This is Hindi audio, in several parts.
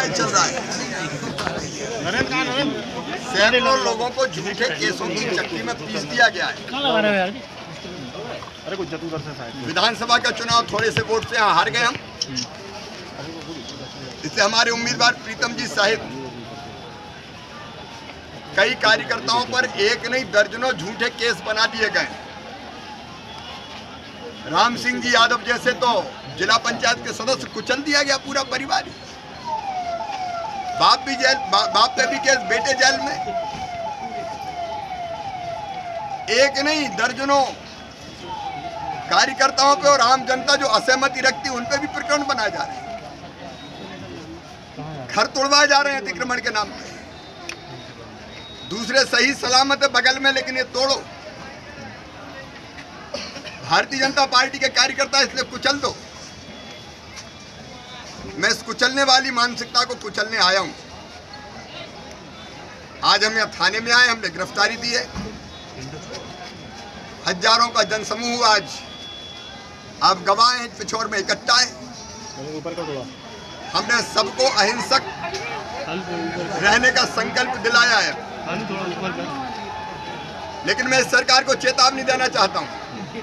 अन्याय चल रहा है। सैकड़ों लोगों को झूठे केसों की चक्की में पीस दिया गया है। विधानसभा का चुनाव थोड़े से वोट से हार गए हम। इससे हमारे उम्मीदवार प्रीतम जी सहित कई कार्यकर्ताओं पर एक नहीं दर्जनों झूठे केस बना दिए गए। राम सिंह जी यादव जैसे तो जिला पंचायत के सदस्य कुचल दिया गया, पूरा परिवार ही। बाप भी जेल, बाप पे भी केस, बेटे जेल में। एक नहीं दर्जनों कार्यकर्ताओं पे और आम जनता जो असहमति रखती है उन पे भी प्रकरण बनाए जा रहे हैं। घर तोड़वाए जा रहे हैं अतिक्रमण के नाम पे। दूसरे सही सलामत है बगल में, लेकिन ये तोड़ो। भारतीय जनता पार्टी के कार्यकर्ता इसलिए कुचल दो। मैं इस कुचलने वाली मानसिकता को कुचलने आया हूं। आज हम यहाँ थाने में आए, हमने गिरफ्तारी दी है। हजारों का जनसमूह आज आप गवाह हैं, पिछोर में इकट्ठा है। हमने सबको अहिंसक रहने का संकल्प दिलाया है। लेकिन मैं इस सरकार को चेतावनी देना चाहता हूं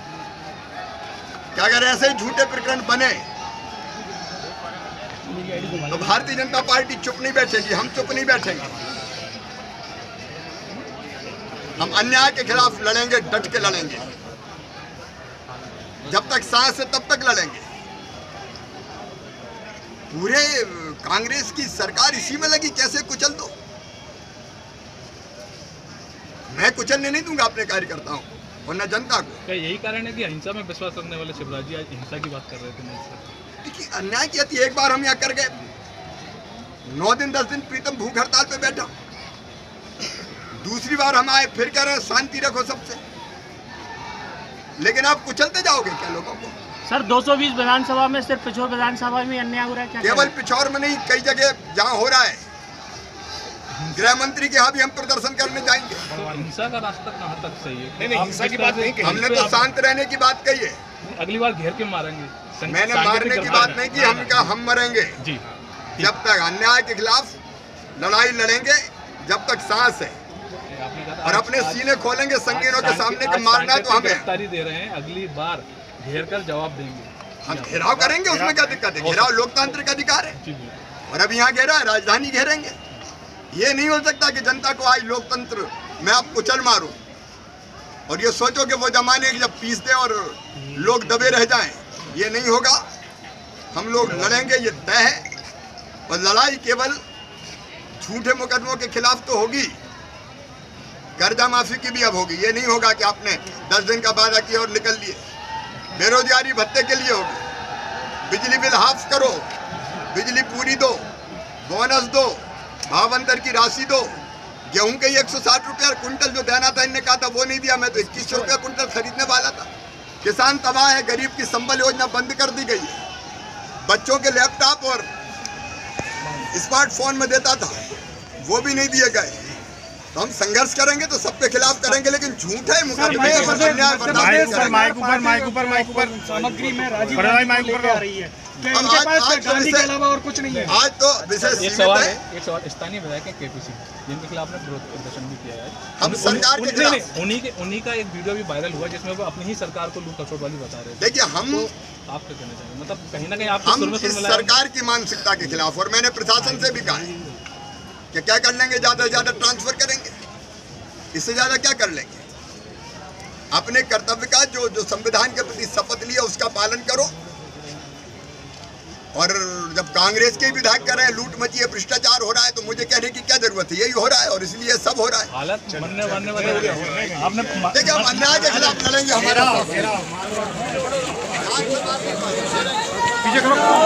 कि अगर ऐसे झूठे प्रकरण बने तो भारतीय जनता पार्टी चुप नहीं बैठेगी। हम चुप नहीं बैठेंगे। हम अन्याय के खिलाफ लड़ेंगे, डट के लड़ेंगे। जब तक सांस है तब तक लड़ेंगे। पूरे कांग्रेस की सरकार इसी में लगी, कैसे कुचल दो। मैं कुचलने नहीं दूंगा अपने कार्यकर्ताओं को और न जनता को। क्या यही कारण है कि अहिंसा में विश्वास रखने वाले शिवराज जी आज हिंसा की बात कर रहे थे? देखिए, अन्याय किया थी। एक बार हम यहाँ कर गए, 9 दिन 10 दिन प्रीतम भूख हड़ताल पे बैठा। दूसरी बार हम आए, फिर कह रहे हैं शांति रखो सबसे। लेकिन आप कुचलते जाओगे क्या लोगों को? सर 220 विधानसभा में सिर्फ पिछोर विधानसभा में अन्याय हो रहा है क्या? केवल पिछोर में नहीं, कई जगह जहाँ हो रहा है। गृह मंत्री के यहाँ भी हम प्रदर्शन करने जाएंगे। हिंसा का रास्ता कहाँ तक सही है? नहीं, हिंसा की बात नहीं कही। हमने तो शांत रहने की बात कही है। अगली बार घेर के मारेंगे। मैंने मारने की बात नहीं की, हम कहा हम मरेंगे जी। जब तक अन्याय के खिलाफ लड़ाई लड़ेंगे, जब तक सांस है। और अपने सीने खोलेंगे संगीनों के सामने कि मारना है तो हमें। गिरफ्तारी दे रहे हैं, अगली बार घेर कर जवाब देंगे। हम घेराव करेंगे, उसमें क्या दिक्कत है? घेराव लोकतांत्रिक अधिकार है। और अब यहाँ घेरा है, राजधानी घेरेंगे। ये नहीं हो सकता कि जनता को आज लोकतंत्र में आप कुचल मारो और ये सोचो कि वो जमाने की जब पीस दे और लोग दबे रह जाएं। ये नहीं होगा। हम लोग लड़ेंगे, ये तय है। और लड़ाई केवल झूठे मुकदमों के खिलाफ तो होगी, कर्जा माफी की भी अब होगी। ये नहीं होगा कि आपने 10 दिन का वादा किया और निकल लिए। बेरोजगारी भत्ते के लिए होगी। बिजली बिल हाफ करो, बिजली पूरी दो, बोनस दो, भावांतर की राशि दो। गेहूं के 160 रुपये कुंटल जो देना था, इनने कहा था वो नहीं दिया। मैं तो 2100 रुपये कुंटल खरीदने वाला था। किसान तबाह है। गरीब की संबल योजना बंद कर दी गई है। बच्चों के लैपटॉप और स्मार्टफोन में देता था, वो भी नहीं दिए गए। तो हम संघर्ष करेंगे तो सबके खिलाफ करेंगे, लेकिन झूठ है मुकदमे सामग्री में राजीव माइक ऊपर आ रही है। इनके पास गांधी के अलावा और कुछ नहीं है। आज तो विशेष एक सवाल स्थानीय विधायक केपीसी जिनके खिलाफ ने विरोध प्रदर्शन भी किया है। हम सरकार के खिलाफ उन्हीं का एक वीडियो भी वायरल हुआ जिसमें वो अपनी ही सरकार को लूट खसोट वाली बता रहे थे। देखिए, हम आप क्या कहना चाहेंगे? मतलब कहीं ना कहीं आप इस सरकार की मानसिकता के खिलाफ, और मैंने प्रशासन से भी कहा है कि क्या कर लेंगे, ज्यादा से ज्यादा ट्रांसफर करेंगे, इससे ज्यादा क्या कर लेंगे। अपने कर्तव्य का जो संविधान के प्रति शपथ लिया उसका पालन करो। और जब कांग्रेस के विधायक कर रहे हैं लूट मची है, भ्रष्टाचार हो रहा है, तो मुझे कहने की क्या जरूरत है? यही हो रहा है और इसलिए सब हो रहा है। हालत बनने वाले हो गया। आपने देखिए, हम अन्याय के खिलाफ लड़ेंगे। हमारा